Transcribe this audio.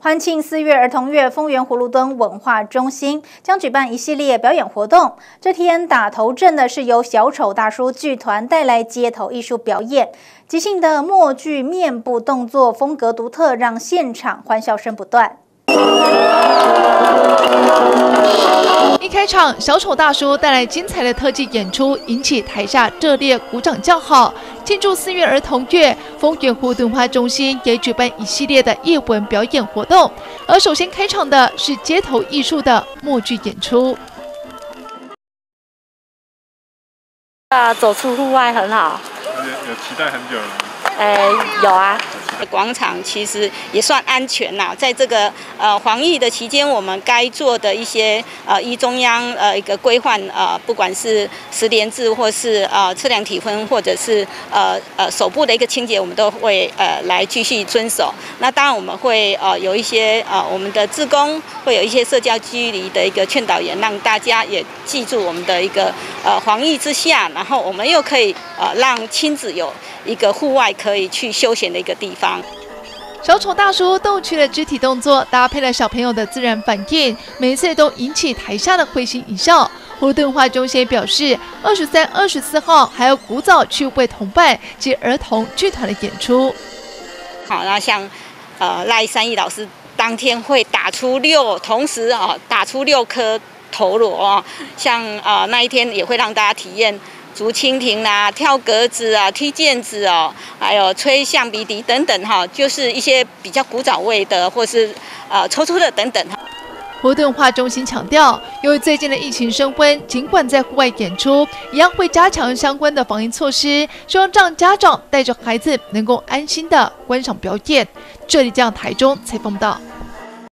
欢庆4月儿童月，丰原葫芦墩文化中心将举办一系列表演活动。这天打头阵的是由小丑大叔剧团带来街头艺术表演，即兴的默剧面部动作风格独特，让现场欢笑声不断。 一开场，小丑大叔带来精彩的特技演出，引起台下热烈鼓掌叫好。庆祝4月儿童月，丰原葫芦墩文化中心也举办一系列的艺文表演活动。而首先开场的是街头艺术的默剧演出。 走出户外很好。 有期待很久了吗？ 有啊。 广场其实也算安全啦，在这个防疫的期间，我们该做的一些依中央一个规范不管是10连制或是测量体温，或者是手部的一个清洁，我们都会来继续遵守。那当然我们会有一些我们的志工会有一些社交距离的一个劝导员，让大家也记住我们的一个防疫之下，然后我们又可以让亲子有一个户外可以去休闲的一个地方。 小丑大叔逗趣的肢体动作，搭配了小朋友的自然反应，每一次都引起台下的会心一笑。葫芦墩文化中心表示，23、24号还有古早趣味同伴及儿童剧团的演出。 好，那像赖善义老师当天会同时打出6颗陀螺像那一天也会让大家体验。 竹蜻蜓啦、跳格子啊、踢毽子哦，还有吹橡皮笛等等就是一些比较古早味的，或是抽抽的等等葫芦墩文化中心强调，由于最近的疫情升温，尽管在户外演出，一样会加强相关的防疫措施，希望让家长带着孩子能够安心的观赏表演。这里将台中采访到。